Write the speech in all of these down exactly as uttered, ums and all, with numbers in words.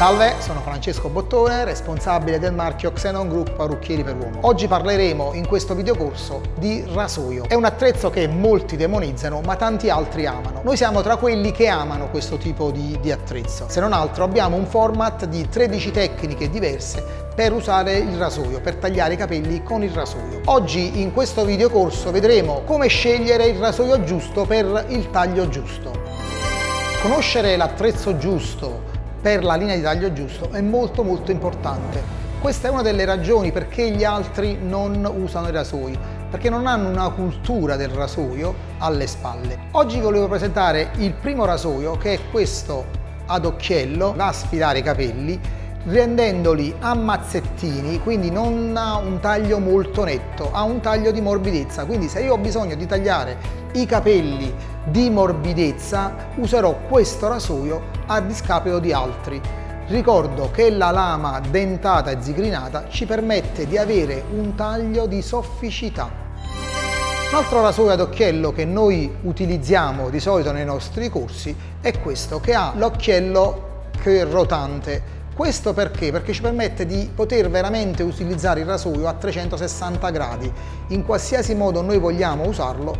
Salve, sono Francesco Bottone, responsabile del marchio Xenon Group Parrucchieri per Uomo. Oggi parleremo in questo videocorso di rasoio. È un attrezzo che molti demonizzano, ma tanti altri amano. Noi siamo tra quelli che amano questo tipo di, di attrezzo. Se non altro abbiamo un format di tredici tecniche diverse per usare il rasoio, per tagliare i capelli con il rasoio. Oggi in questo videocorso vedremo come scegliere il rasoio giusto per il taglio giusto. Conoscere l'attrezzo giusto per la linea di taglio giusto è molto molto importante. Questa è una delle ragioni perché gli altri non usano i rasoi, perché non hanno una cultura del rasoio alle spalle. Oggi volevo presentare il primo rasoio, che è questo ad occhiello, va a sfilare i capelli rendendoli a mazzettini, quindi non ha un taglio molto netto, ha un taglio di morbidezza. Quindi se io ho bisogno di tagliare i capelli di morbidezza userò questo rasoio a discapito di altri. Ricordo che la lama dentata e zigrinata ci permette di avere un taglio di sofficità. Un altro rasoio ad occhiello che noi utilizziamo di solito nei nostri corsi è questo, che ha l'occhiello che è rotante. Questo perché? Perché ci permette di poter veramente utilizzare il rasoio a trecentosessanta gradi, in qualsiasi modo noi vogliamo usarlo.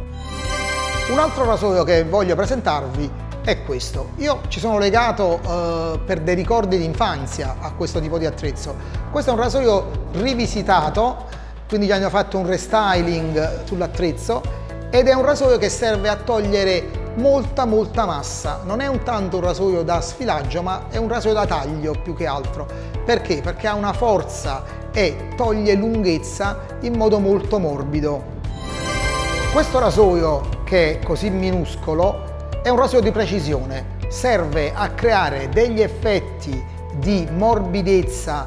Un altro rasoio che voglio presentarvi è questo. Io ci sono legato eh, per dei ricordi di infanzia a questo tipo di attrezzo. Questo è un rasoio rivisitato, quindi gli hanno fatto un restyling sull'attrezzo, ed è un rasoio che serve a togliere molta molta massa. Non è un tanto un rasoio da sfilaggio, ma è un rasoio da taglio più che altro. Perché? Perché ha una forza e toglie lunghezza in modo molto morbido. Questo rasoio, che è così minuscolo, è un rasoio di precisione. Serve a creare degli effetti di morbidezza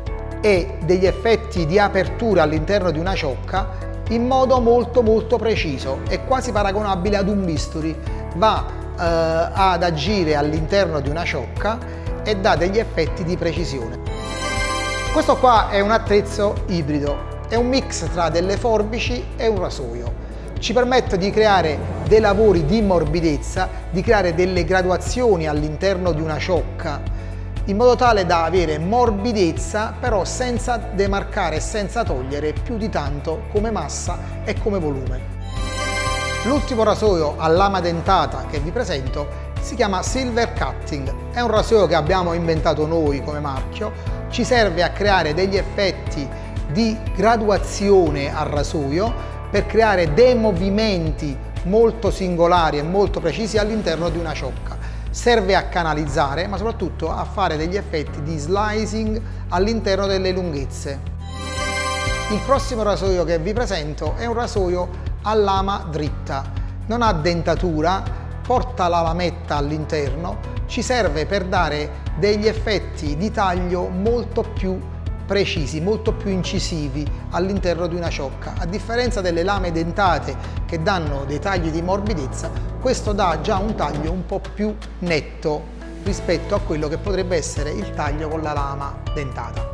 e degli effetti di apertura all'interno di una ciocca in modo molto molto preciso, è quasi paragonabile ad un bisturi. Va eh, ad agire all'interno di una ciocca e dà degli effetti di precisione. Questo qua è un attrezzo ibrido, è un mix tra delle forbici e un rasoio. Ci permette di creare dei lavori di morbidezza, di creare delle graduazioni all'interno di una ciocca, in modo tale da avere morbidezza, però senza demarcare e senza togliere più di tanto come massa e come volume. L'ultimo rasoio a lama dentata che vi presento si chiama Silver Cutting. È un rasoio che abbiamo inventato noi come marchio, ci serve a creare degli effetti di graduazione al rasoio per creare dei movimenti molto singolari e molto precisi all'interno di una ciocca. Serve a canalizzare, ma soprattutto a fare degli effetti di slicing all'interno delle lunghezze. Il prossimo rasoio che vi presento è un rasoio a lama dritta. Non ha dentatura, porta la lametta all'interno, ci serve per dare degli effetti di taglio molto più precisi, molto più incisivi all'interno di una ciocca. A differenza delle lame dentate che danno dei tagli di morbidezza, questo dà già un taglio un po' più netto rispetto a quello che potrebbe essere il taglio con la lama dentata.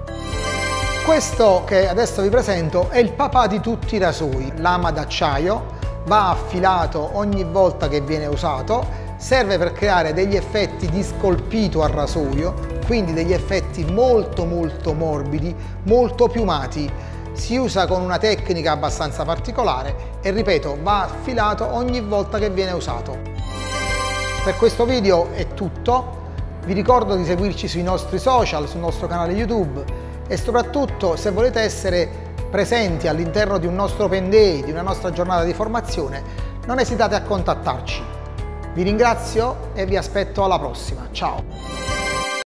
Questo che adesso vi presento è il papà di tutti i rasoi, lama d'acciaio, va affilato ogni volta che viene usato, serve per creare degli effetti di scolpito al rasoio, quindi degli effetti molto molto morbidi, molto piumati. Si usa con una tecnica abbastanza particolare e, ripeto, va affilato ogni volta che viene usato. Per questo video è tutto, vi ricordo di seguirci sui nostri social, sul nostro canale YouTube, e soprattutto, se volete essere presenti all'interno di un nostro Open Day, di una nostra giornata di formazione, non esitate a contattarci. Vi ringrazio e vi aspetto alla prossima. Ciao!